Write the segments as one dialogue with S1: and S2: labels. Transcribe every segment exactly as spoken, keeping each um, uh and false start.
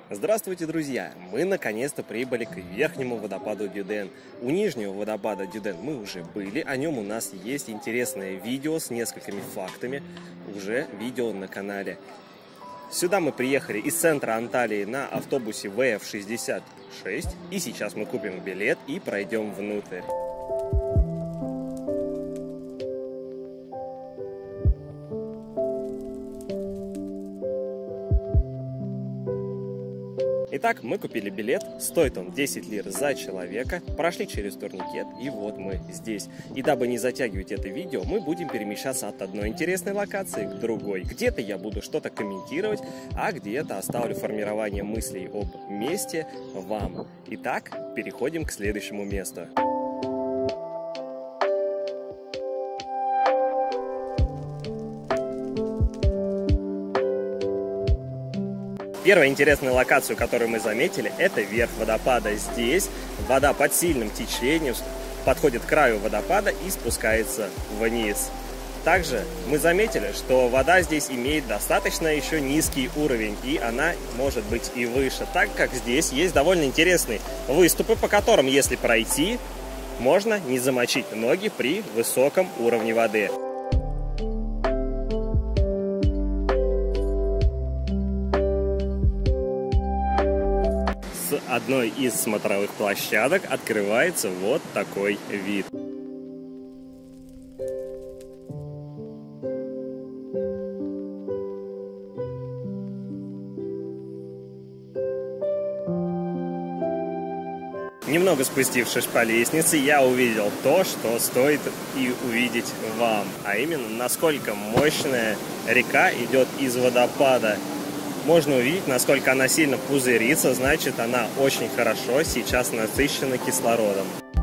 S1: Здравствуйте, друзья! Мы наконец-то прибыли к верхнему водопаду Дюден. У нижнего водопада Дюден мы уже были, о нем у нас есть интересное видео с несколькими фактами, уже видео на канале. Сюда мы приехали из центра Анталии на автобусе вэ эф шестьдесят шесть, и сейчас мы купим билет и пройдем внутрь. Итак, мы купили билет, стоит он десять лир за человека, прошли через турникет, и вот мы здесь. И дабы не затягивать это видео, мы будем перемещаться от одной интересной локации к другой. Где-то я буду что-то комментировать, а где-то оставлю формирование мыслей об месте вам. Итак, переходим к следующему месту. Первая интересная локация, которую мы заметили, это верх водопада. Здесь вода под сильным течением подходит к краю водопада и спускается вниз. Также мы заметили, что вода здесь имеет достаточно еще низкий уровень, и она может быть и выше, так как здесь есть довольно интересные выступы, по которым, если пройти, можно не замочить ноги при высоком уровне воды. С одной из смотровых площадок открывается вот такой вид. Немного спустившись по лестнице, я увидел то, что стоит и увидеть вам, а именно, насколько мощная река идет из водопада. Можно увидеть, насколько она сильно пузырится, значит, она очень хорошо сейчас насыщена кислородом.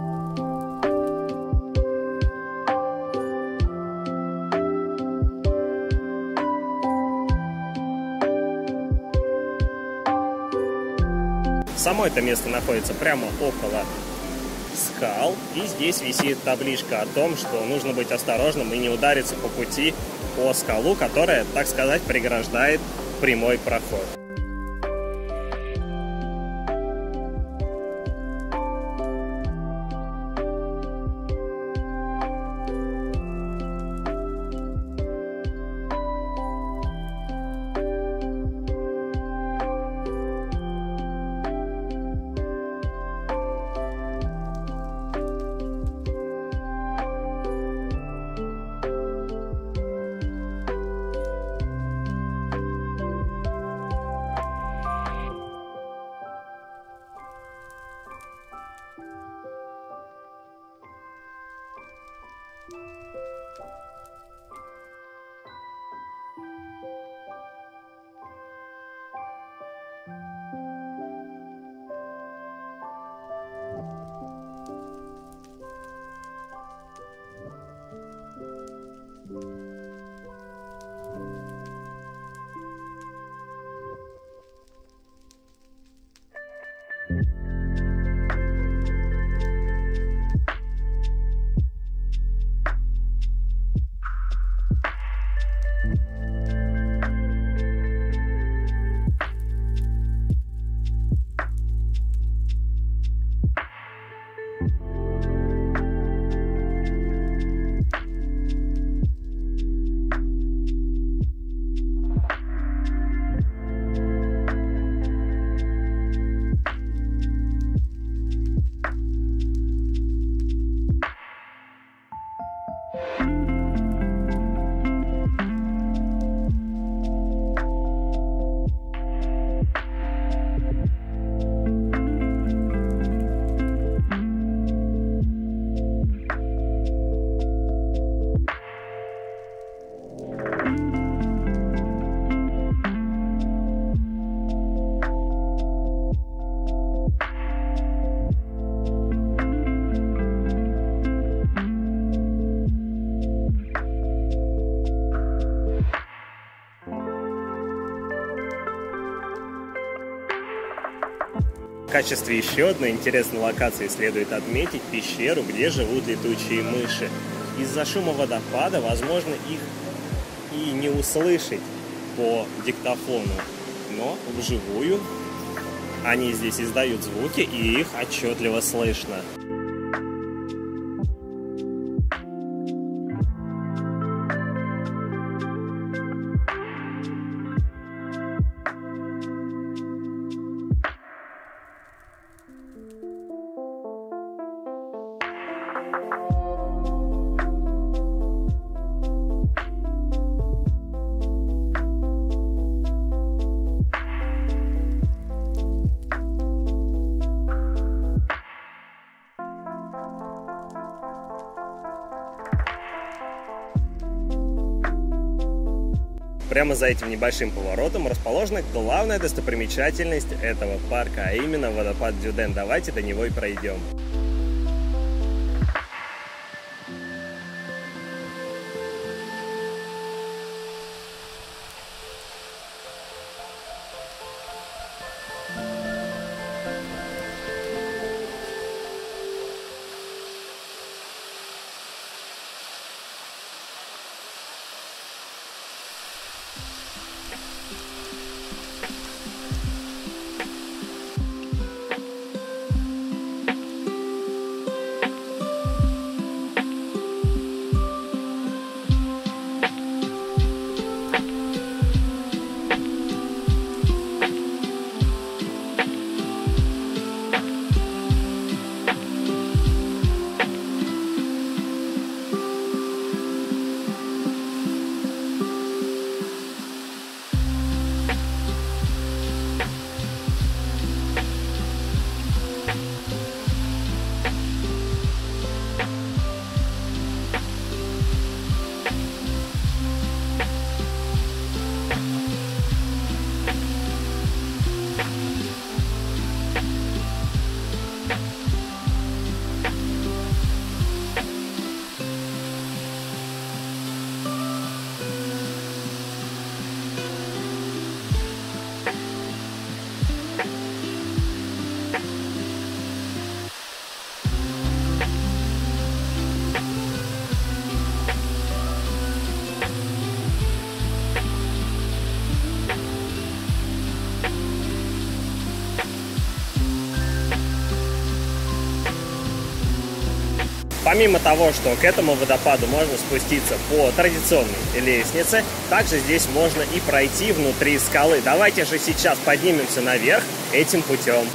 S1: Само это место находится прямо около скал, и здесь висит табличка о том, что нужно быть осторожным и не удариться по пути о скалу, которая, так сказать, преграждает прямой проход. В качестве еще одной интересной локации следует отметить пещеру, где живут летучие мыши. Из-за шума водопада, возможно, их и не услышать по диктофону, но вживую Они здесь издают звуки, и их отчетливо слышно. Прямо за этим небольшим поворотом расположена главная достопримечательность этого парка, а именно водопад Дюден. Давайте до него и пройдем. Помимо того, что к этому водопаду можно спуститься по традиционной лестнице, также здесь можно и пройти внутри скалы. Давайте же сейчас поднимемся наверх этим путем.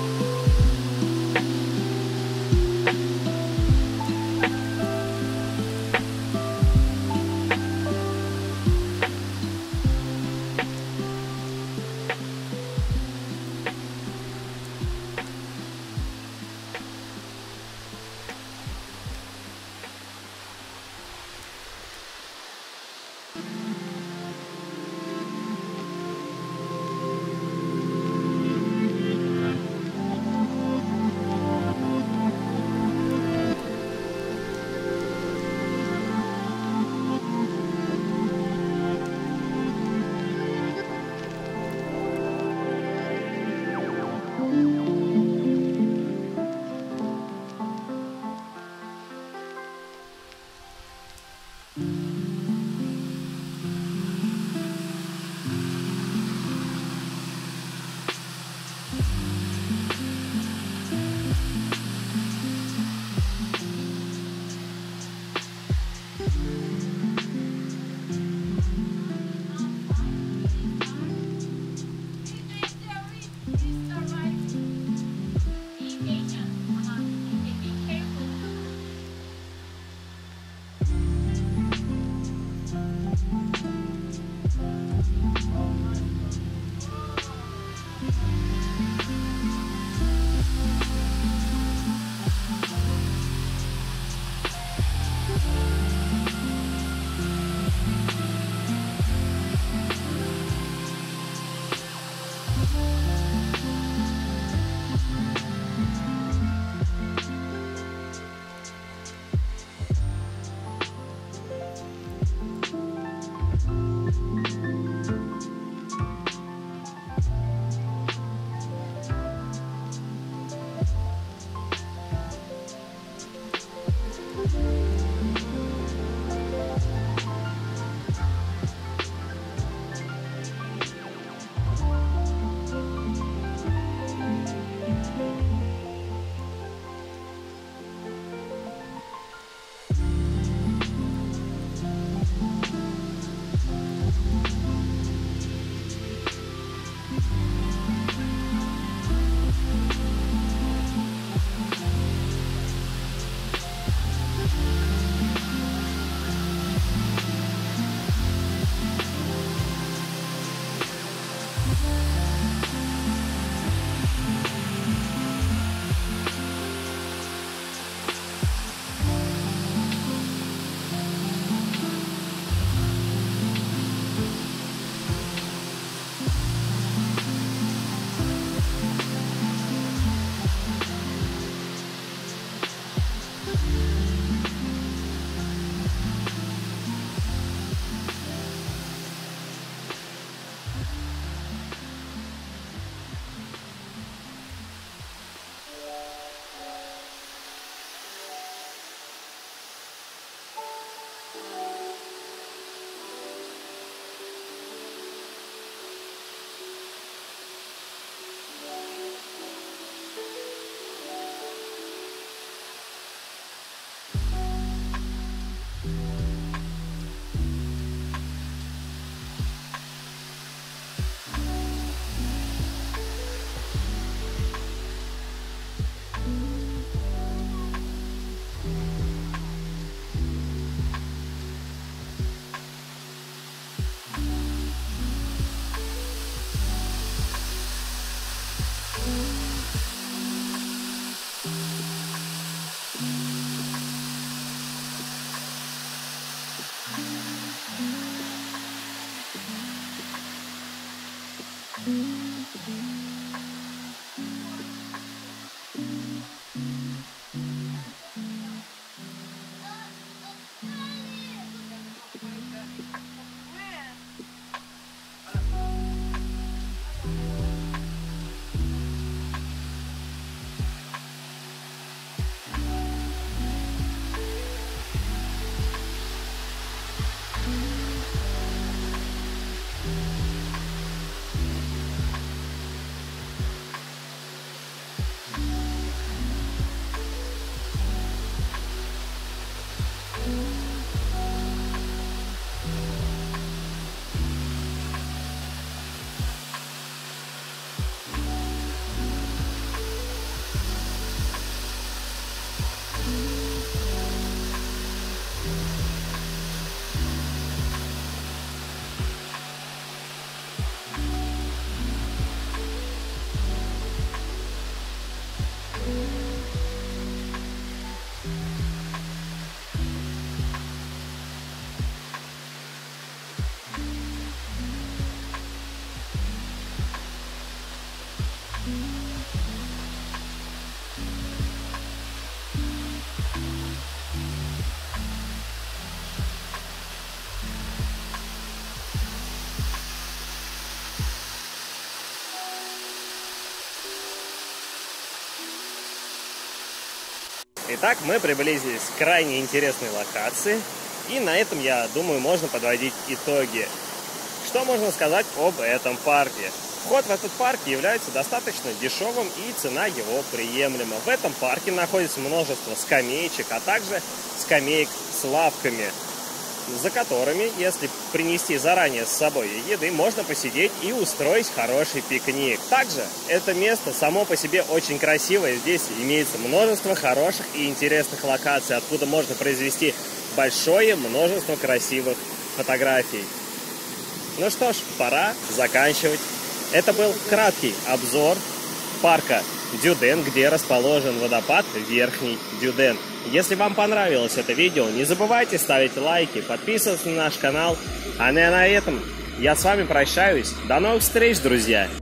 S1: Итак, мы приблизились к крайне интересной локации, и на этом, я думаю, можно подводить итоги. Что можно сказать об этом парке? Вход в этот парк является достаточно дешевым, и цена его приемлема. В этом парке находится множество скамеечек, а также скамеек с лавками, за которыми, если принести заранее с собой еды, можно посидеть и устроить хороший пикник. Также это место само по себе очень красивое. Здесь имеется множество хороших и интересных локаций, откуда можно произвести большое множество красивых фотографий. Ну что ж, пора заканчивать. Это был краткий обзор парка Дюден, где расположен водопад Верхний Дюден. Если вам понравилось это видео, не забывайте ставить лайки, подписываться на наш канал. А на этом я с вами прощаюсь. До новых встреч, друзья!